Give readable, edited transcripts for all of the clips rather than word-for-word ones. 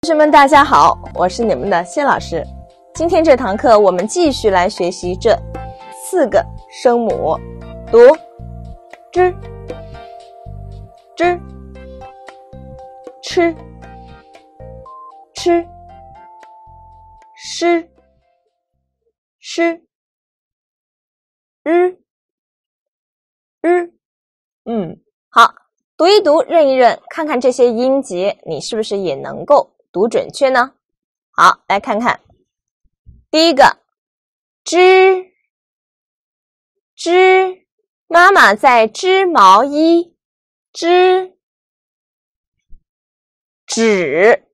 同学们大家好，我是你们的谢老师。今天这堂课我们继续来学习这4个声母，读知、知、吃、吃、诗、诗、日、日。好，读一读，认一认，看看这些音节你是不是也能够读准确呢？好，来看看第一个织，织，妈妈在织毛衣，织，纸，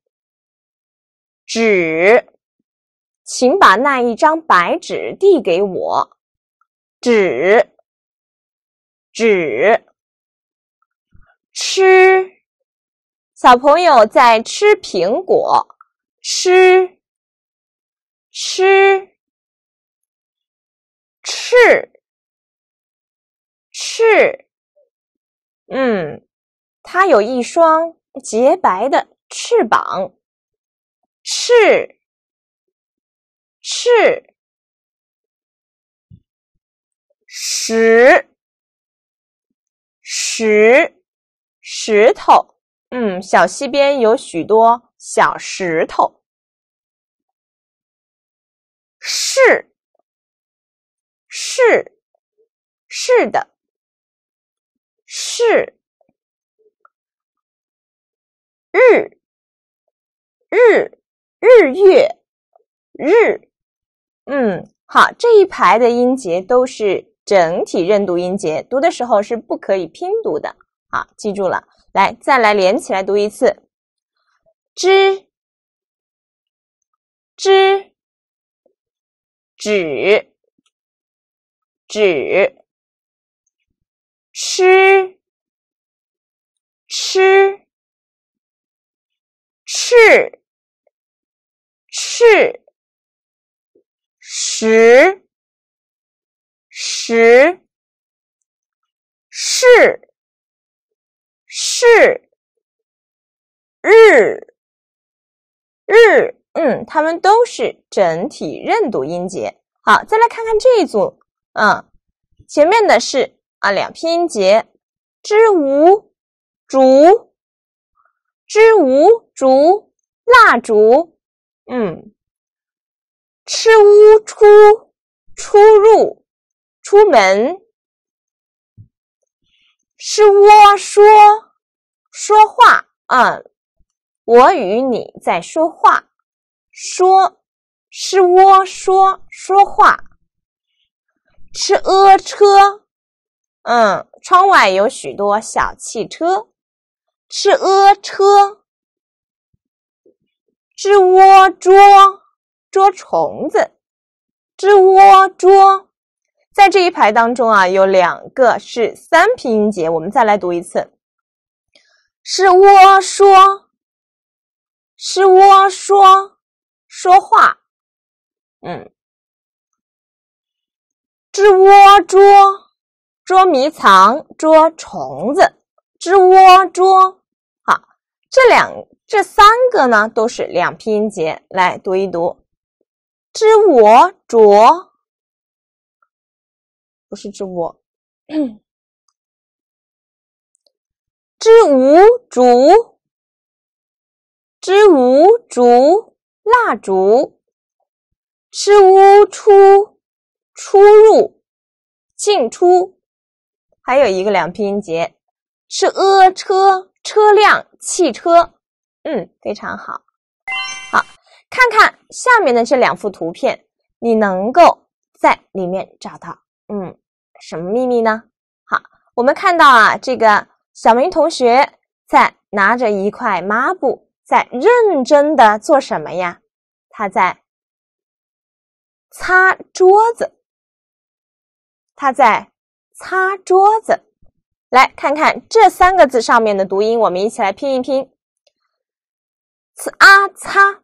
纸，请把那一张白纸递给我，纸，纸，吃，小朋友在吃苹果，吃，吃，翅，翅，它有一双洁白的翅膀，翅，翅，石，石，石头，小溪边有许多小石头。是，是，是的，是。日，日，日月，日。好，这一排的音节都是整体认读音节，读的时候是不可以拼读的。好，记住了。来，再来连起来读一次。知，知，纸，纸，吃，吃，翅，翅，十，十，是，是，日，日，它们都是整体认读音节。好，再来看看这一组，前面的是两拼音节，知无竹，知无竹，蜡烛，吃乌出，出入，出门，是窝说，说话，我与你在说话，说，是窝说，说话。吃车，窗外有许多小汽车，吃车。知窝捉，捉虫子，知窝捉。在这一排当中有2个是3拼音节，我们再来读一次。是窝说，是窝说，说话，知窝捉，捉迷藏，捉虫子，知窝捉。好，这3个呢都是2拼音节，来读一读。知我着，不是知我，知无竹，知无竹，蜡烛，吃乌出，出入，进出。还有一个2拼音节，是车，车辆，汽车。非常好。好，看看下面的这2幅图片，你能够在里面找到什么秘密呢？好，我们看到这个小明同学在拿着一块抹布，在认真的做什么呀？他在擦桌子，他在擦桌子。来看看这3个字上面的读音，我们一起来拼一拼。擦，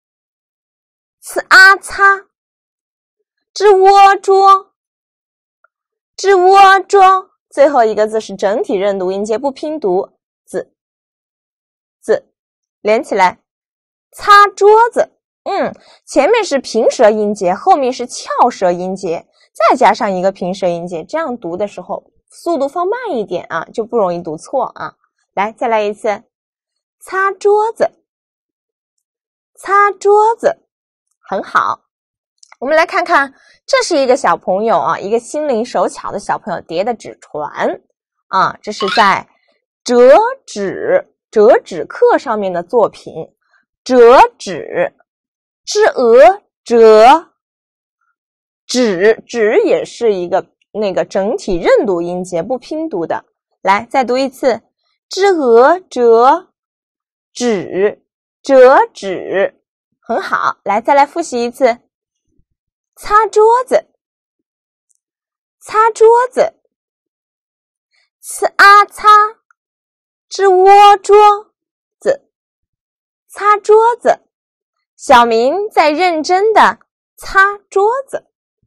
擦，知窝捉，知窝捉。最后一个字是整体认读音节，不拼读，字连起来， 擦桌子。前面是平舌音节，后面是翘舌音节，再加上一个平舌音节，这样读的时候速度放慢一点啊，就不容易读错啊。来，再来一次，擦桌子，擦桌子，很好。我们来看看，这是一个小朋友啊，一个心灵手巧的小朋友叠的纸船啊，这是在折纸课上面的作品。折纸，知鹅折，纸也是一个那个整体认读音节，不拼读的。来，再读一次，知鹅折纸，折纸，很好。来，再来复习一次，擦桌子，擦桌子，擦，知窝桌子，擦桌子。小明在认真的擦桌子。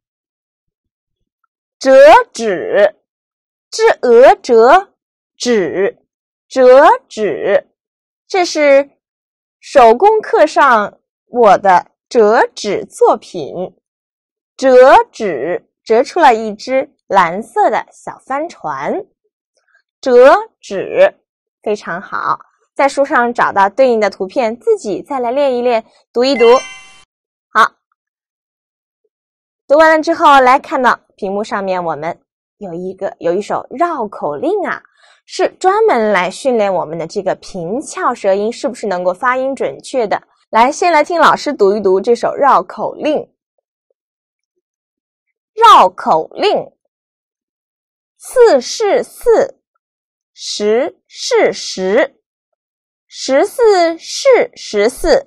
折纸，知鹅折纸，折纸，这是手工课上我的折纸作品。折纸，折出了一只蓝色的小帆船。折纸，非常好。在书上找到对应的图片，自己再来练一练，读一读。好，读完了之后，来看到屏幕上面我们有一首绕口令啊，是专门来训练我们的这个平翘舌音是不是能够发音准确的。来，先来听老师读一读这首绕口令。绕口令：4是4，10是10。14是14，40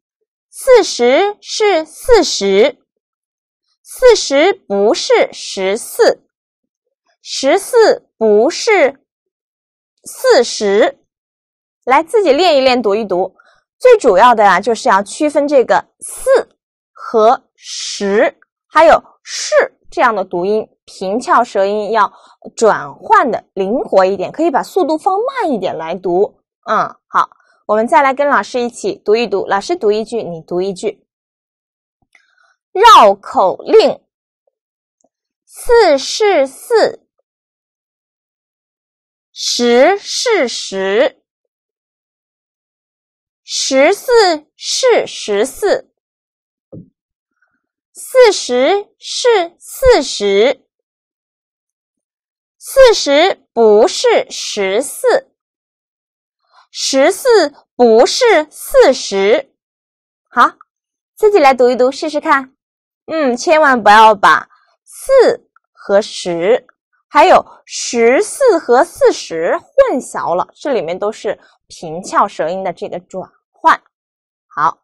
是40，40不是14，14不是40。来，自己练一练，读一读。最主要的啊，就是要区分这个4和10，还有是这样的读音，平翘舌音要转换的灵活一点，可以把速度放慢一点来读。好，我们再来跟老师一起读一读，老师读一句，你读一句。绕口令：4是4，10是10，14是14，40是40，40不是14，14不是40。好，自己来读一读试试看。千万不要把4和10还有14和40混淆了，这里面都是平翘舌音的这个转换。好，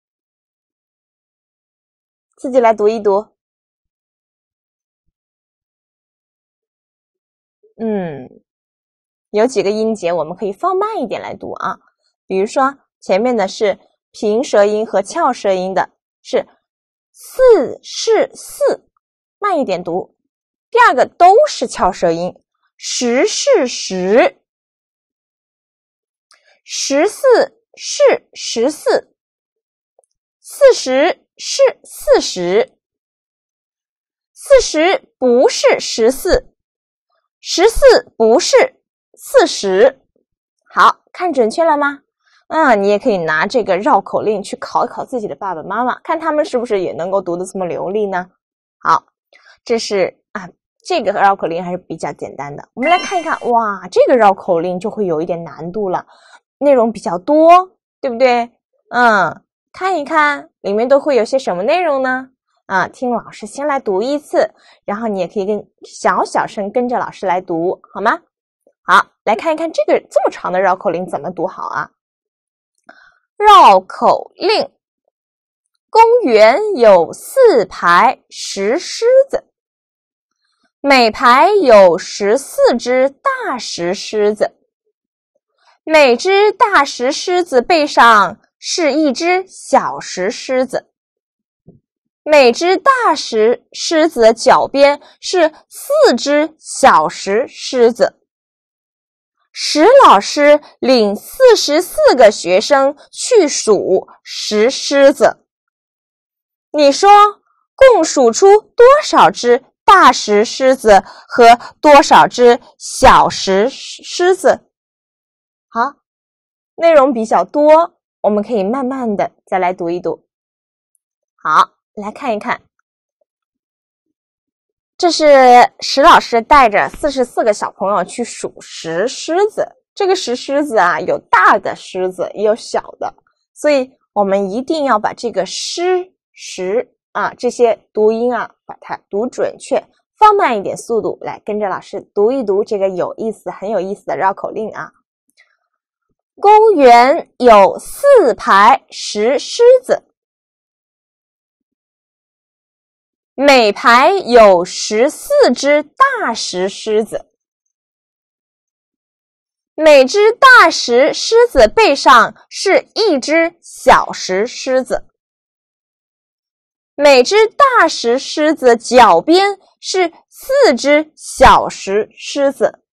自己来读一读。有几个音节我们可以放慢一点来读啊，比如说前面的是平舌音和翘舌音的，是4是4，慢一点读。第二个都是翘舌音，10是10，14是14，40是40，40不是14，14不是40。好，看准确了吗？你也可以拿这个绕口令去考一考自己的爸爸妈妈，看他们是不是也能够读得这么流利呢？好，这是这个绕口令还是比较简单的。我们来看一看，哇，这个绕口令就会有一点难度了，内容比较多，对不对？看一看里面都会有些什么内容呢？听老师先来读一次，然后你也可以小声跟着老师来读，好吗？好，来看一看这个这么长的绕口令怎么读好啊？绕口令：公园有4排石狮子，每排有14只大石狮子，每只大石狮子背上是一只小石狮子，每只大石狮子的脚边是4只小石狮子。 石老师领44个学生去数石狮子。你说共数出多少只大石狮子和多少只小石狮子？好，内容比较多，我们可以慢慢的再来读一读。好，来看一看。这是石老师带着44个小朋友去数石狮子。这个石狮子啊，有大的狮子，也有小的，所以我们一定要把这个狮、石啊这些读音啊，把它读准确，放慢一点速度，来跟着老师读一读这个很有意思的绕口令啊。公园有4排石狮子。每排有14只大石狮子，每只大石狮子背上是一只小石狮子，每只大石狮子脚边是4只小石狮子。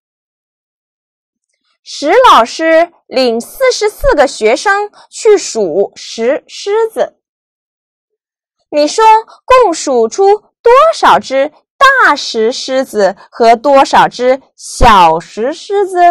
石老师领44个学生去数石狮子。你说共数出多少只大石狮子和多少只小石狮子？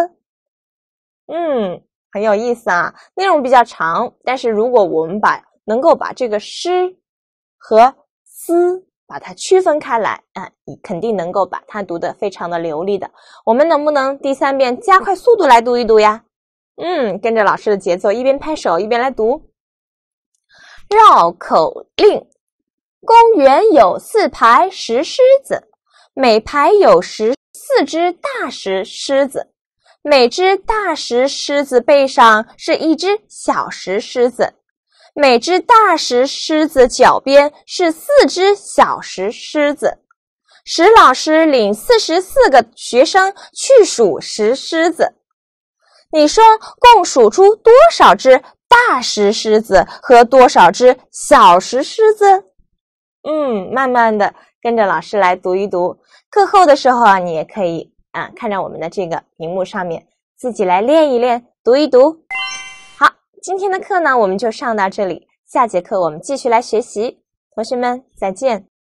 很有意思啊，内容比较长，但是如果我们能够把这个狮和丝把它区分开来你肯定能够把它读得非常的流利的。我们能不能第3遍加快速度来读一读呀？跟着老师的节奏，一边拍手一边来读。绕口令。公园有4排石狮子，每排有14只大石狮子，每只大石狮子背上是一只小石狮子，每只大石狮子脚边是4只小石狮子。石老师领44个学生去数石狮子。你说共数出多少只大石狮子和多少只小石狮子？慢慢的跟着老师来读一读。课后的时候啊，你也可以看着我们的这个屏幕上面自己来练一练，读一读。好，今天的课呢我们就上到这里，下节课我们继续来学习。同学们再见。